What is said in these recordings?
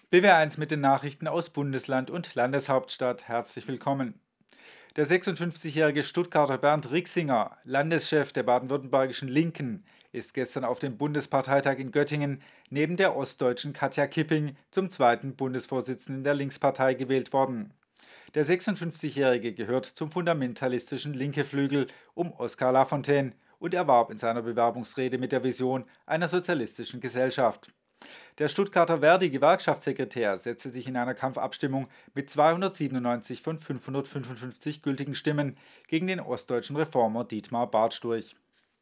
BW1 mit den Nachrichten aus Bundesland und Landeshauptstadt. Herzlich willkommen. Der 56-jährige Stuttgarter Bernd Rixinger, Landeschef der baden-württembergischen Linken, ist gestern auf dem Bundesparteitag in Göttingen neben der ostdeutschen Katja Kipping zum zweiten Bundesvorsitzenden der Linkspartei gewählt worden. Der 56-jährige gehört zum fundamentalistischen Linke-Flügel um Oskar Lafontaine und erwarb in seiner Bewerbungsrede mit der Vision einer sozialistischen Gesellschaft. Der Stuttgarter Verdi-Gewerkschaftssekretär setzte sich in einer Kampfabstimmung mit 297 von 555 gültigen Stimmen gegen den ostdeutschen Reformer Dietmar Bartsch durch.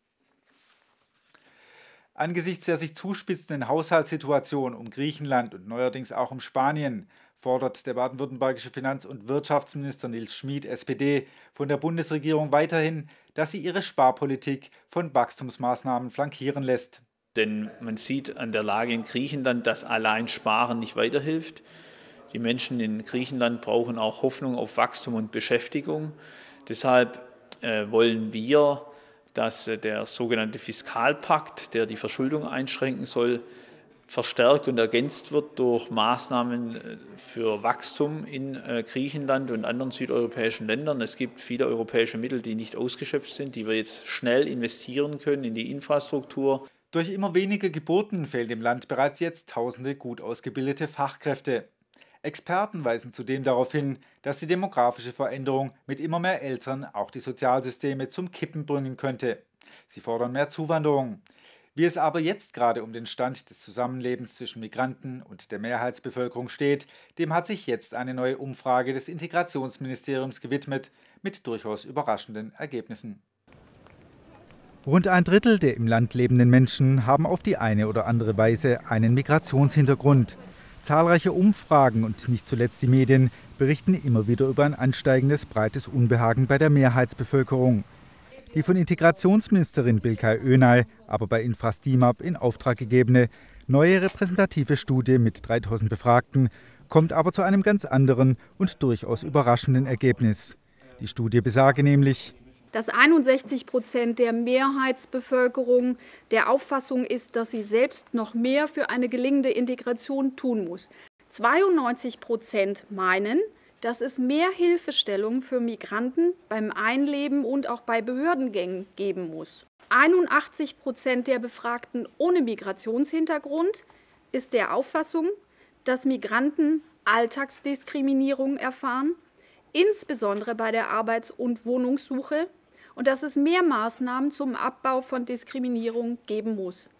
Angesichts der sich zuspitzenden Haushaltssituation um Griechenland und neuerdings auch um Spanien fordert der baden-württembergische Finanz- und Wirtschaftsminister Nils Schmid, SPD, von der Bundesregierung weiterhin, dass sie ihre Sparpolitik von Wachstumsmaßnahmen flankieren lässt. Denn man sieht an der Lage in Griechenland, dass allein Sparen nicht weiterhilft. Die Menschen in Griechenland brauchen auch Hoffnung auf Wachstum und Beschäftigung. Deshalb wollen wir, dass der sogenannte Fiskalpakt, der die Verschuldung einschränken soll, verstärkt und ergänzt wird durch Maßnahmen für Wachstum in Griechenland und anderen südeuropäischen Ländern. Es gibt viele europäische Mittel, die nicht ausgeschöpft sind, die wir jetzt schnell investieren können in die Infrastruktur. Durch immer weniger Geburten fehlen im Land bereits jetzt tausende gut ausgebildete Fachkräfte. Experten weisen zudem darauf hin, dass die demografische Veränderung mit immer mehr Eltern auch die Sozialsysteme zum Kippen bringen könnte. Sie fordern mehr Zuwanderung. Wie es aber jetzt gerade um den Stand des Zusammenlebens zwischen Migranten und der Mehrheitsbevölkerung steht, dem hat sich jetzt eine neue Umfrage des Integrationsministeriums gewidmet, mit durchaus überraschenden Ergebnissen. Rund ein Drittel der im Land lebenden Menschen haben auf die eine oder andere Weise einen Migrationshintergrund. Zahlreiche Umfragen und nicht zuletzt die Medien berichten immer wieder über ein ansteigendes breites Unbehagen bei der Mehrheitsbevölkerung. Die von Integrationsministerin Bilkay Önay, aber bei Infrastimab in Auftrag gegebene, neue repräsentative Studie mit 3000 Befragten kommt aber zu einem ganz anderen und durchaus überraschenden Ergebnis. Die Studie besage nämlich, dass 61% der Mehrheitsbevölkerung der Auffassung ist, dass sie selbst noch mehr für eine gelingende Integration tun muss. 92% meinen, dass es mehr Hilfestellung für Migranten beim Einleben und auch bei Behördengängen geben muss. 81% der Befragten ohne Migrationshintergrund ist der Auffassung, dass Migranten Alltagsdiskriminierung erfahren, insbesondere bei der Arbeits- und Wohnungssuche, und dass es mehr Maßnahmen zum Abbau von Diskriminierung geben muss.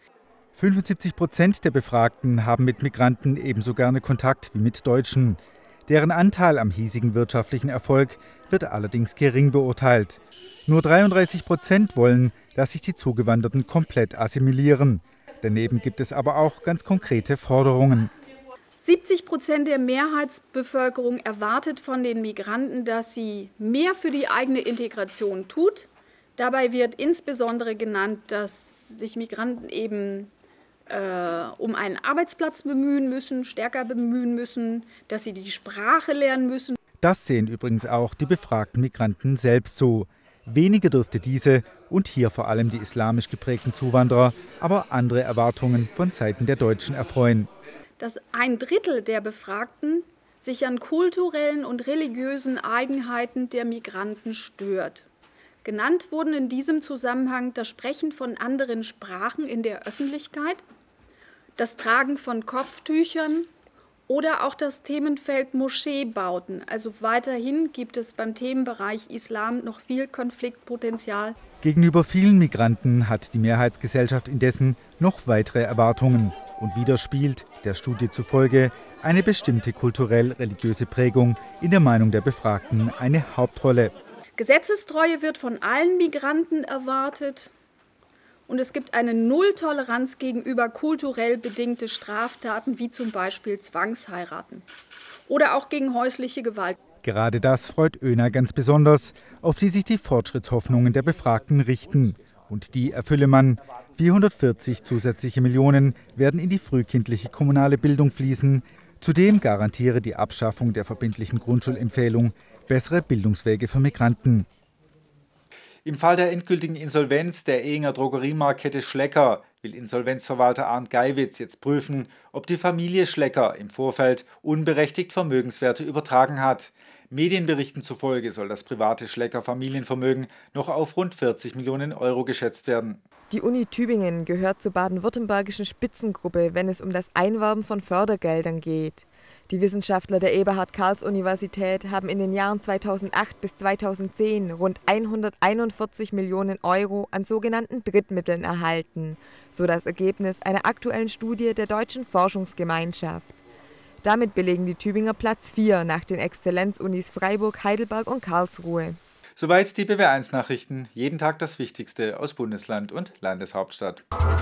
75% der Befragten haben mit Migranten ebenso gerne Kontakt wie mit Deutschen. Deren Anteil am hiesigen wirtschaftlichen Erfolg wird allerdings gering beurteilt. Nur 33% wollen, dass sich die Zugewanderten komplett assimilieren. Daneben gibt es aber auch ganz konkrete Forderungen. 70% der Mehrheitsbevölkerung erwartet von den Migranten, dass sie mehr für die eigene Integration tut. Dabei wird insbesondere genannt, dass sich Migranten eben um einen Arbeitsplatz bemühen müssen, stärker bemühen müssen, dass sie die Sprache lernen müssen. Das sehen übrigens auch die befragten Migranten selbst so. Weniger dürfte diese und hier vor allem die islamisch geprägten Zuwanderer aber andere Erwartungen von Seiten der Deutschen erfreuen. Dass ein Drittel der Befragten sich an kulturellen und religiösen Eigenheiten der Migranten stört. Genannt wurden in diesem Zusammenhang das Sprechen von anderen Sprachen in der Öffentlichkeit, das Tragen von Kopftüchern oder auch das Themenfeld Moscheebauten. Also weiterhin gibt es beim Themenbereich Islam noch viel Konfliktpotenzial. Gegenüber vielen Migranten hat die Mehrheitsgesellschaft indessen noch weitere Erwartungen. Und wieder spielt, der Studie zufolge, eine bestimmte kulturell-religiöse Prägung in der Meinung der Befragten eine Hauptrolle. Gesetzestreue wird von allen Migranten erwartet und es gibt eine Nulltoleranz gegenüber kulturell bedingte Straftaten wie zum Beispiel Zwangsheiraten oder auch gegen häusliche Gewalt. Gerade das freut Önay ganz besonders, auf die sich die Fortschrittshoffnungen der Befragten richten. Und die erfülle man. 440 zusätzliche Millionen werden in die frühkindliche kommunale Bildung fließen. Zudem garantiere die Abschaffung der verbindlichen Grundschulempfehlung bessere Bildungswege für Migranten. Im Fall der endgültigen Insolvenz der Ehinger Drogeriemarktkette Schlecker will Insolvenzverwalter Arndt Geiwitz jetzt prüfen, ob die Familie Schlecker im Vorfeld unberechtigt Vermögenswerte übertragen hat. Medienberichten zufolge soll das private Schlecker-Familienvermögen noch auf rund 40 Millionen Euro geschätzt werden. Die Uni Tübingen gehört zur baden-württembergischen Spitzengruppe, wenn es um das Einwerben von Fördergeldern geht. Die Wissenschaftler der Eberhard-Karls-Universität haben in den Jahren 2008 bis 2010 rund 141 Millionen Euro an sogenannten Drittmitteln erhalten, so das Ergebnis einer aktuellen Studie der Deutschen Forschungsgemeinschaft. Damit belegen die Tübinger Platz 4 nach den Exzellenzunis Freiburg, Heidelberg und Karlsruhe. Soweit die BW1-Nachrichten. Jeden Tag das Wichtigste aus Bundesland und Landeshauptstadt.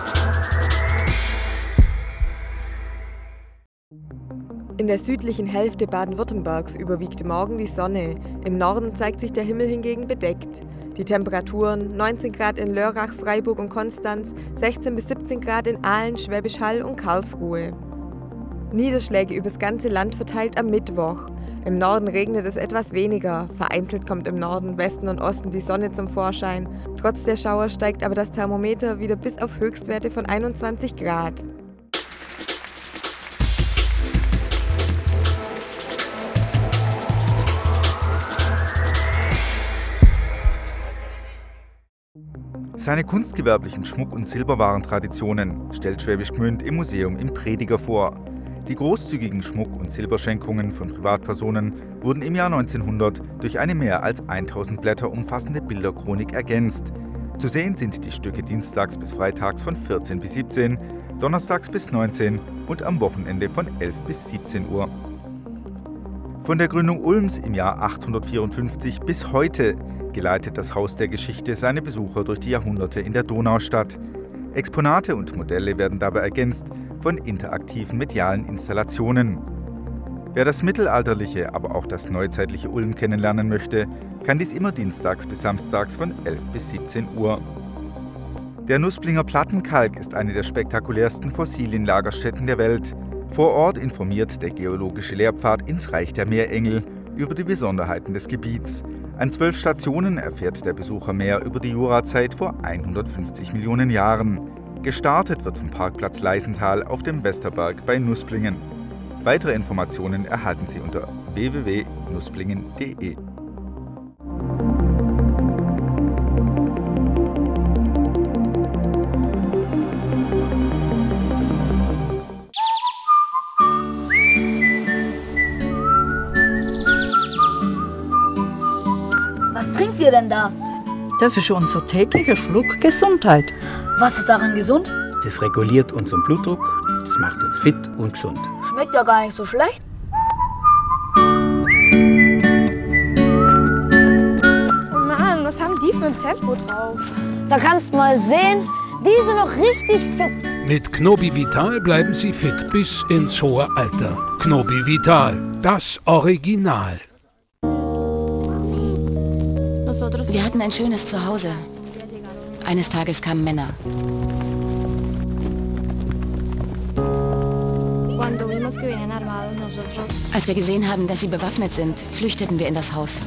In der südlichen Hälfte Baden-Württembergs überwiegt morgen die Sonne. Im Norden zeigt sich der Himmel hingegen bedeckt. Die Temperaturen 19 Grad in Lörrach, Freiburg und Konstanz, 16 bis 17 Grad in Aalen, Schwäbisch Hall und Karlsruhe. Niederschläge übers ganze Land verteilt am Mittwoch. Im Norden regnet es etwas weniger. Vereinzelt kommt im Norden, Westen und Osten die Sonne zum Vorschein. Trotz der Schauer steigt aber das Thermometer wieder bis auf Höchstwerte von 21 Grad. Seine kunstgewerblichen Schmuck- und Silberwarentraditionen stellt Schwäbisch Gmünd im Museum im Prediger vor. Die großzügigen Schmuck- und Silberschenkungen von Privatpersonen wurden im Jahr 1900 durch eine mehr als 1000 Blätter umfassende Bilderchronik ergänzt. Zu sehen sind die Stücke dienstags bis freitags von 14 bis 17, donnerstags bis 19 und am Wochenende von 11 bis 17 Uhr. Von der Gründung Ulms im Jahr 854 bis heute geleitet das Haus der Geschichte seine Besucher durch die Jahrhunderte in der Donaustadt. Exponate und Modelle werden dabei ergänzt von interaktiven medialen Installationen. Wer das mittelalterliche, aber auch das neuzeitliche Ulm kennenlernen möchte, kann dies immer dienstags bis samstags von 11 bis 17 Uhr. Der Nusplinger Plattenkalk ist eine der spektakulärsten Fossilienlagerstätten der Welt. Vor Ort informiert der geologische Lehrpfad ins Reich der Meerengel über die Besonderheiten des Gebiets. An 12 Stationen erfährt der Besucher mehr über die Jurazeit vor 150 Millionen Jahren. Gestartet wird vom Parkplatz Leisenthal auf dem Westerberg bei Nusplingen. Weitere Informationen erhalten Sie unter www.nusplingen.de. Was trinkt ihr denn da? Das ist unser täglicher Schluck Gesundheit. Was ist daran gesund? Das reguliert unseren Blutdruck, das macht uns fit und gesund. Schmeckt ja gar nicht so schlecht. Oh Mann, was haben die für ein Tempo drauf? Da kannst mal sehen, die sind noch richtig fit. Mit Knobi Vital bleiben Sie fit bis ins hohe Alter. Knobi Vital, das Original. Wir hatten ein schönes Zuhause. Eines Tages kamen Männer. Als wir gesehen haben, dass sie bewaffnet sind, flüchteten wir in das Haus.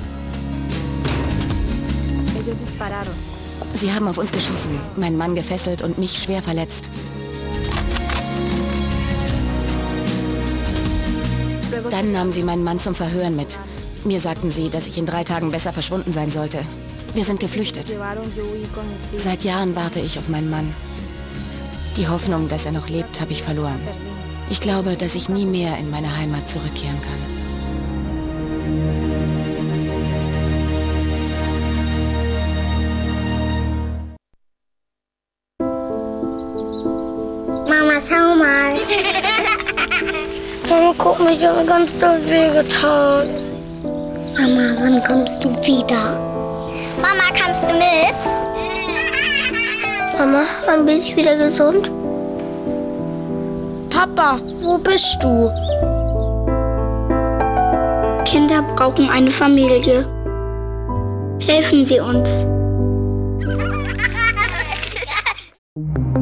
Sie haben auf uns geschossen, meinen Mann gefesselt und mich schwer verletzt. Dann nahmen sie meinen Mann zum Verhören mit. Mir sagten sie, dass ich in 3 Tagen besser verschwunden sein sollte. Wir sind geflüchtet. Seit Jahren warte ich auf meinen Mann. Die Hoffnung, dass er noch lebt, habe ich verloren. Ich glaube, dass ich nie mehr in meine Heimat zurückkehren kann. Mama, schau mal. Mama, guck mich, ich habe ganz doll wehgetan. Mama, wann kommst du wieder? Mama, kommst du mit? Mama, wann bin ich wieder gesund? Papa, wo bist du? Kinder brauchen eine Familie. Helfen Sie uns.